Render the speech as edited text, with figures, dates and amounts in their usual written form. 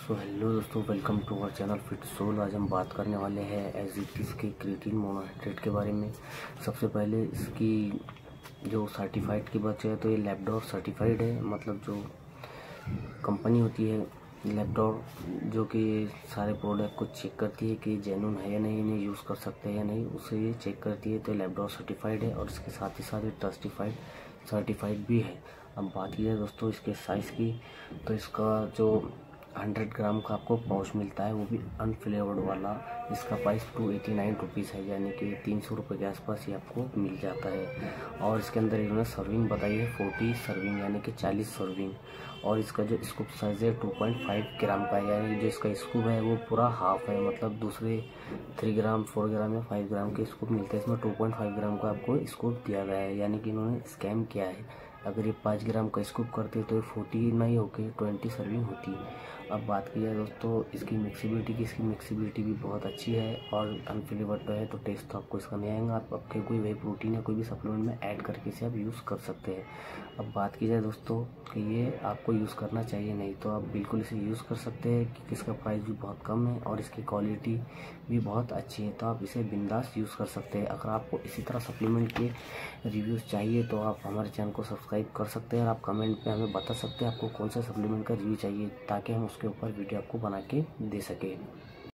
सो hello दोस्तों, welcome to our channel fit soul. आज हम बात करने वाले हैं एजिटिस के क्रिएटिन मोनोहाइड्रेट के बारे में। सबसे पहले इसकी जो सर्टिफाइड की बात है तो ये लैब्डोर सर्टिफाइड है। मतलब जो कंपनी होती है लैब्डोर, जो कि सारे प्रोडक्ट को चेक करती है कि जेन्युइन है या नहीं, इन्हें यूज़ कर सकते हैं या नहीं, उसे ये चेक करती है। तो लैब्डोर सर्टिफाइड है और इसके साथ ही साथ ये ट्रस्टिफाइड सर्टिफाइड भी है। अब बात की जाए दोस्तों इसके साइज़ की, तो इसका जो 100 ग्राम का आपको पाउच मिलता है, वो भी अनफ्लेवर्ड वाला। इसका प्राइस 289 रुपीज़ है, यानी कि 300 रुपये के आसपास ही आपको मिल जाता है। और इसके अंदर इन्होंने सर्विंग बताई है 40 सर्विंग, यानी कि 40 सर्विंग। और इसका जो स्कूप साइज़ है 2.5 ग्राम का है, यानी जो इसका स्कूप है वो पूरा हाफ है। मतलब दूसरे 3 ग्राम 4 ग्राम या 5 ग्राम के स्कूप मिलते हैं, इसमें 2.5 ग्राम का आपको स्कूप दिया गया है। यानी कि इन्होंने स्कैम किया है। अगर ये 5 ग्राम का स्कूप करते तो ये 40 नहीं होके 20 सर्विंग होती। अब बात की जाए दोस्तों इसकी मिक्सिबिलिटी की, इसकी मिक्सिबिलिटी भी बहुत अच्छी है और अनफ्लेवर्ड है, तो टेस्ट तो आपको इसका नहीं आएगा। आप आपके कोई वे प्रोटीन या कोई भी सप्लीमेंट में ऐड करके इसे आप यूज़ कर सकते हैं। अब बात की जाए दोस्तों कि ये आपको यूज़ करना चाहिए नहीं, तो आप बिल्कुल इसे यूज़ कर सकते हैं क्योंकि इसका प्राइस भी बहुत कम है और इसकी क्वालिटी भी बहुत अच्छी है। तो आप इसे बिंदास यूज़ कर सकते हैं। अगर आपको इसी तरह सप्लीमेंट के रिव्यूज़ चाहिए तो आप हमारे चैनल को सब्सक्राइब कर सकते हैं और आप कमेंट में हमें बता सकते हैं आपको कौन सा सप्लीमेंट का रिव्यू चाहिए, ताकि हम उसके ऊपर वीडियो आपको बना के दे सकें।